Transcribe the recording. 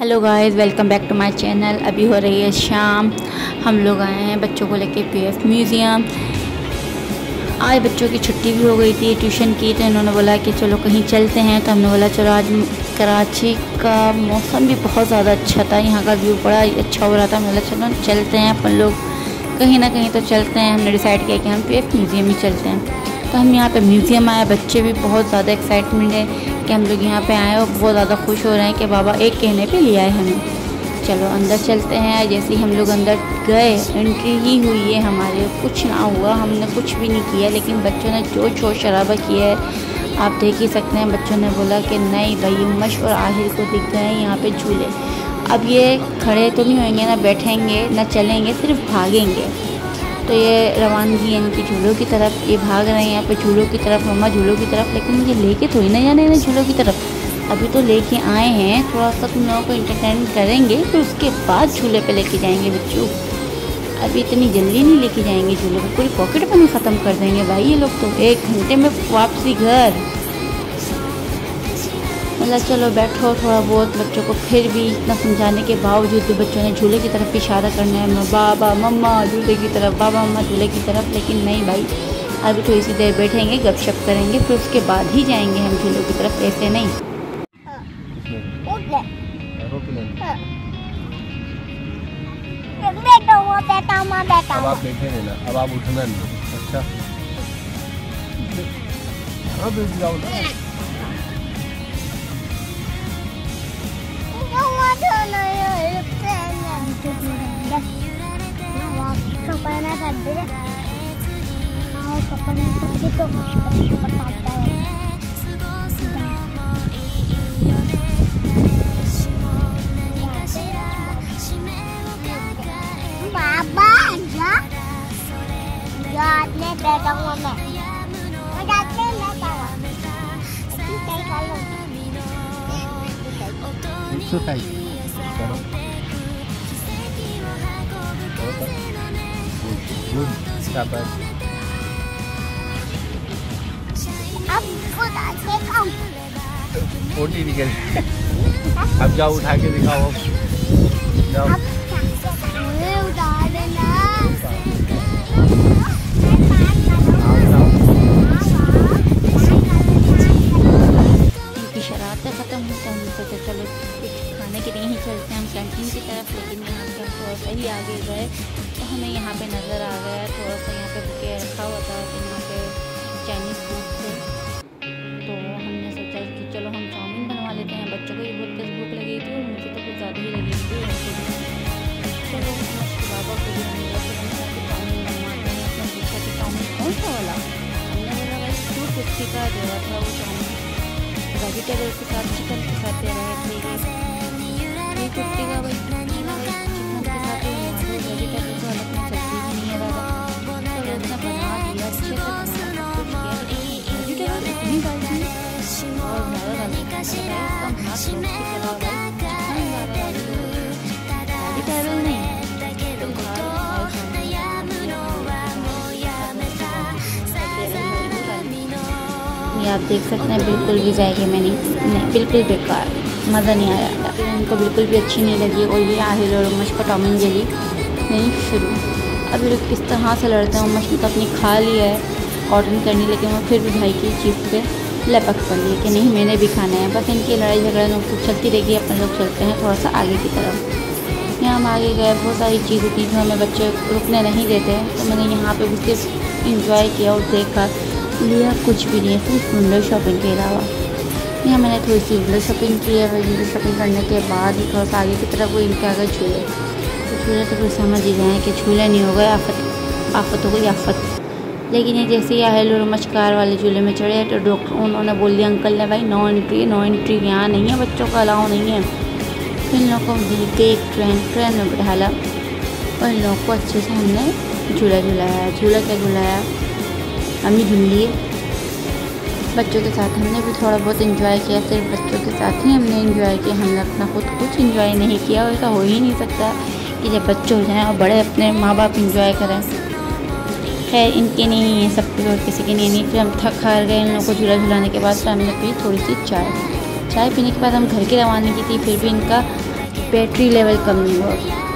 Hello guys, welcome back to my channel. अभी हो रही है शाम। हम लोग आए हैं बच्चों को लेके पीएफ म्यूज़ियम। आज बच्चों की छुट्टी भी हो गई थी ट्यूशन की, तो इन्होंने बोला कि चलो कहीं चलते हैं। तो हमने बोला चलो। आज कराची का मौसम भी बहुत ज़्यादा अच्छा था, यहाँ का व्यू बड़ा अच्छा हो रहा था। बोला चलो चलते हैं अपन लोग कहीं ना कहीं तो चलते हैं। हमने डिसाइड किया कि हम पीएफ म्यूज़ियम ही चलते हैं। तो हम यहाँ पे म्यूज़ियम आए। बच्चे भी बहुत ज़्यादा एक्साइटमेंट है कि हम लोग यहाँ पे आए और बहुत ज़्यादा खुश हो रहे हैं कि बाबा एक कहने पे ले आए हमें। चलो अंदर चलते हैं। जैसे ही हम लोग अंदर गए, एंट्री ही हुई है हमारे, कुछ ना हुआ, हमने कुछ भी नहीं किया, लेकिन बच्चों ने जो शोर शराबा किया है आप देख ही सकते हैं। बच्चों ने बोला कि नहीं भाई, उमश और आहिर को दिख गए यहाँ पे झूले। अब ये खड़े तो नहीं होंगे, ना बैठेंगे, ना चलेंगे, सिर्फ भागेंगे। तो ये रवानगी है इनकी झूलों की तरफ। ये भाग रहे हैं यहाँ पे झूलों की तरफ, मम्मा झूलों की तरफ। लेकिन मुझे लेके थोड़ी ना जाने हैं झूलों की तरफ। अभी तो लेके आए हैं, थोड़ा सा तुम लोगों को इंटरटेन करेंगे, फिर उसके बाद झूले पे लेके जाएंगे बच्चों। अभी इतनी जल्दी नहीं लेके जाएंगे झूले पे, पूरी पॉकेट मनी ख़त्म कर देंगे भाई ये लोग तो। 1 घंटे में वापसी घर। मतलब चलो बैठो थोड़ा बहुत। बच्चों को फिर भी इतना समझाने के बावजूद भी बच्चों ने झूले की तरफ इशारा करना है, बाबा मम्मा झूले की तरफ, बाबा मम्मा झूले की तरफ। लेकिन नहीं भाई, अभी थोड़ी सी देर बैठेंगे, गपशप करेंगे, फिर उसके बाद ही जाएंगे हम झूलों की तरफ, ऐसे नहीं। अब आप बैठे रहना, अब आप उठना नहीं। अच्छा हाँ बैठ जाओ ना। एक्सरसाइज करो। अब जाओ उठा के दिखाओ। जाओ शरारतें ख़त्म हुई तो हम सोचे चलो कुछ खाने के लिए ही चलते हैं हम कैंटीन की तरफ। लेकिन यहाँ पे हम थोड़ा सा ही आगे गए तो हमें यहाँ पे नज़र आ गया थोड़ा सा, यहाँ पे बुके रखा हुआ था तो यहाँ पे चाइनीज़ फूड थे। तो हमने सोचा कि चलो हम चाउमीन बनवा लेते हैं। बच्चों को ये बहुत तेज़ भूख लगी थी और मुझे तो कुछ ज़्यादा ही लगी थी। चलो बाबा को भी हमने चाउमीन बनवाते हैं। उसने पूछा कि चाउमीन कौन सा वाला? हमने बोला भाई 250 का दे रहा था वो चाउमीन, वेजिटेबल के साथ चिकन के साथ दे रहे थे। ये 350 का भाई चिकन के साथ वेजिटेबल तो अलग में सब्जी भी नहीं है दादा। तो लोग ने बना दिया अच्छे से, खाना सब कुछ किया, वेजिटेबल इतनी डाल दी और ज़्यादा डाल दी। कम हाथ रोक के चला भाई, वेजिटेबल नहीं ये आप देख सकते हैं। बिल्कुल भी जाएगी मैं नहीं, बिल्कुल बेकार, मज़ा नहीं आया। उनको बिल्कुल भी अच्छी नहीं लगी। और ये आहिल और उमश का टॉम एंड जेरी नहीं शुरू। अभी लोग किस तरह से लड़ते हैं। उमश ने तो अपनी खा लिया है कॉटन करनी, लेकिन वो फिर भी भाई की चीज़ पे लपक पड़ी है कि नहीं मैंने भी खाना है। बस इनकी लड़ाई झगड़ा नोक चलती रहेगी। अपन लोग चलते हैं थोड़ा सा आगे की तरफ। यहाँ हम आगे गए, बहुत सारी चीज़ें थी जो हमें बच्चे रुकने नहीं देते। तो मैंने यहाँ पर भी सिर्फ इंजॉय किया और देखा, लिया कुछ भी नहीं है, सिर्फ विंडो शॉपिंग के अलावा। यहाँ मैंने थोड़ी सी विंडो शॉपिंग की है। विंडो शॉपिंग करने के बाद ही थोड़ा सा आगे की तरफ वो इनके आगे झूले, तो झूले तो फिर समझ ही गए कि झूले नहीं हो गए, आफत हो गई आफत। लेकिन ये जैसे ही आहिल और मशकार वाले झूले में चढ़े तो डॉक्टर उन्होंने बोल दिया, अंकल ने, भाई नो एंट्री यहाँ नहीं है, बच्चों का अलाउ नहीं है। फिर इन लोगों को दिल के एक ट्रेन में बैठाला और इन लोगों को अच्छे से हमने झूलाया। झूला क्या झुलाया, हम ही झूल लिए बच्चों के साथ। हमने भी थोड़ा बहुत एंजॉय किया, सिर्फ बच्चों के साथ ही हमने एंजॉय किया। हमने अपना खुद कुछ एंजॉय नहीं किया। और ऐसा हो ही नहीं सकता कि जब बच्चे हो जाएं और बड़े अपने माँ बाप एंजॉय करें। खैर इनके नहीं है सब कुछ और किसी के नहीं। फिर हम थक हार गए इन लोगों को झूला झुलाने के बाद। फिर हमने पी थोड़ी सी चाय पीने के बाद हम घर की रवानगी की थी। फिर भी इनका बैटरी लेवल कम नहीं हुआ।